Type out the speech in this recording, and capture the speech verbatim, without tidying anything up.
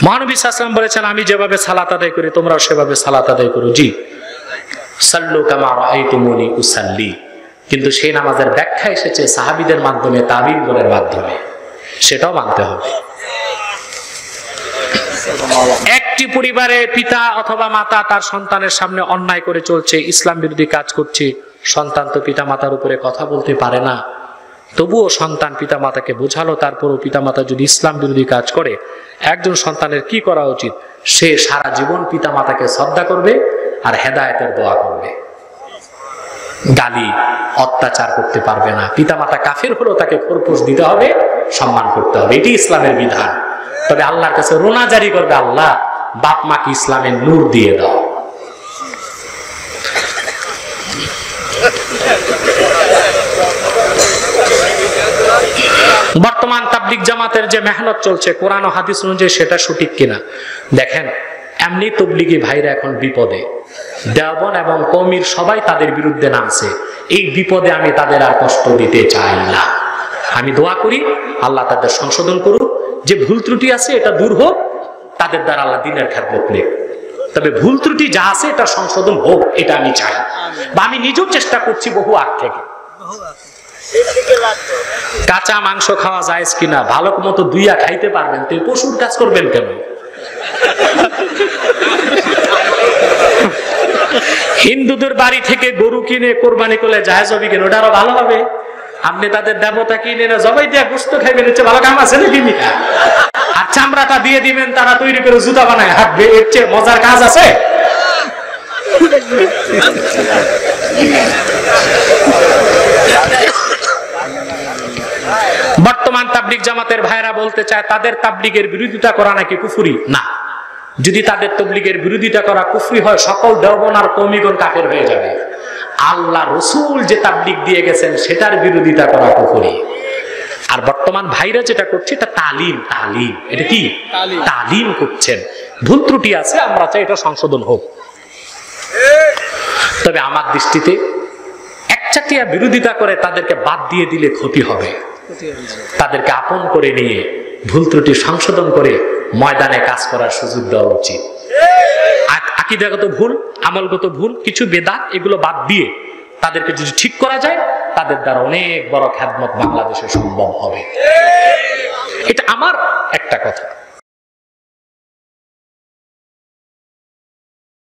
মহানবী সাল্লাল্লাহু আলাইহি ওয়াসাল্লাম বলেছেন, আমি যেভাবে সালাত আদায় করি তোমরাও সেভাবে সালাত আদায় করো। জি, সাল্লু কামা রাআইতুমুনি উসাল্লি। কিন্তু সেই নামাজের ব্যাখ্যা এসেছে সাহাবীদের মাধ্যমে, তাবিঈনদের মাধ্যমে, সেটাও মানতে হবে। একটি পরিবারে পিতা অথবা মাতা তার সন্তানের সামনে অন্যায় করে চলছে, ইসলাম বিরোধী কাজ করছে, সন্তান তো পিতা মাতার উপরে কথা বলতে পারে না, তবুও সন্তান পিতা মাতাকে বোঝালো, তারপরও পিতা মাতা যদি ইসলাম বিরোধী কাজ করে, একজন সন্তানের কি করা উচিত? সে সারা জীবন পিতা মাতাকে শ্রদ্ধা করবে আর হেদায়েতের দোয়া করবে, গালি অত্যাচার করতে পারবে না। পিতা মাতা কাফের হলেও তাকে খোরপোশ দিতে হবে, সম্মান করতে হবে, এটি ইসলামের বিধান। তবে আল্লাহর কাছে রোনা জারি করবে, আল্লাহ বাপ মাকে ইসলামের নূর দিয়ে দাও। বর্তমান তাবলীগ জামাতের যে মেহনত চলছে কোরআন ও হাদিস অনুযায়ী সেটা সঠিক কিনা দেখেন। এমনি তাবলীগী ভাইরা এখন বিপদে, দেওবন্দ এবং কওমির সবাই তাদের বিরুদ্ধে নামছে। এই বিপদে আমি তাদের আর কষ্ট দিতে চাই না। আমি দোয়া করি আল্লাহ তাদের সংশোধন করুক, যে ভুল ত্রুটি আছে এটা দূর হোক, তাদের দ্বারা আল্লাহ দ্বীনের খেদমত নেক। তবে ভুল ত্রুটি যা আছে এটা সংশোধন হোক, এটা আমি চাই, বা আমি নিজেও চেষ্টা করছি বহু আগ থেকে। কাঁচা মাংস খাওয়া যায় কিনা ভালো মতো দুইয়া খাইতে পারবেন, তো পশুর কাজ করবেন কেন? হিন্দুদের বাড়ি থেকে গরু কিনে কোরবানি করলে জায়েজ হবে কেন? ওটা আরো ভালো হবে। আপনি তাদের দেবতা কিনে না জবাই দিয়ে গোশত খাইবেন, এর চেয়ে ভালো কাম আছে নাকি? আর চামড়াটা দিয়ে দিবেন, তারা তৈরি করে জুতা বানায় হাঁটবে, এর চেয়ে মজার কাজ আছে? বর্তমান তাবলীগ জামাতের ভাইরা বলতে চায় তাদের তাবলীগের বিরোধিতা করা নাকি কুফরি। না, যদি তাদের তাবলীগের বিরোধিতা করা কুফরি হয়, সকল দেওবন্দ আর কওমিগণ কাফের হয়ে যাবে। আল্লাহ রসুল যে তাবলীগ দিয়ে গেছেন সেটার বিরোধিতা করা কুফরি। আর বর্তমান ভাইরা যেটা করছে এটা তালিম, তালিম এটা কি তালিম করছেন। ভুল ত্রুটি আছে, আমরা চাই এটা সংশোধন হোক। তবে আমার দৃষ্টিতে একচাটিয়া বিরোধিতা করে তাদেরকে বাদ দিয়ে দিলে ক্ষতি হবে। তাদেরকে আপন করে নিয়ে ভুল ত্রুটি সংশোধন করে ময়দানে কাজ করার সুযোগ দেওয়া উচিত। আকীদাগত ভুল, আমলগত ভুল, কিছু বেদাত, এগুলো বাদ দিয়ে তাদেরকে যদি ঠিক করা যায়, তাদের দ্বারা অনেক বড় খেদমত বাংলাদেশে সম্ভব হবে। এটা আমার একটা কথা।